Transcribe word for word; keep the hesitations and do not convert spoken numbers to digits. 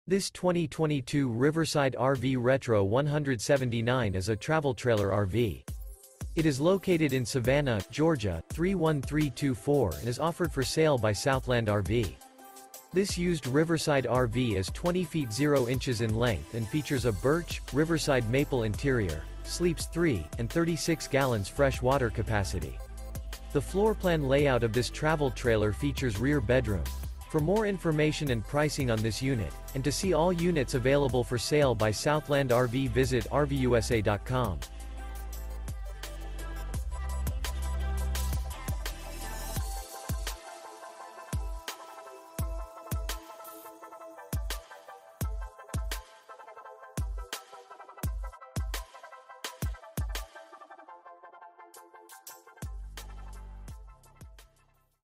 This twenty twenty-two Riverside R V Retro one seventy-nine is a travel trailer R V. It is located in Savannah, Georgia, three one three two four and is offered for sale by Southland R V. This used Riverside R V is twenty feet zero inches in length and features a Birch, Riverside Maple interior, sleeps three, and thirty-six gallons fresh water capacity. The floor plan layout of this travel trailer features rear bedroom. For more information and pricing on this unit, and to see all units available for sale by Southland R V, visit R V U S A dot com.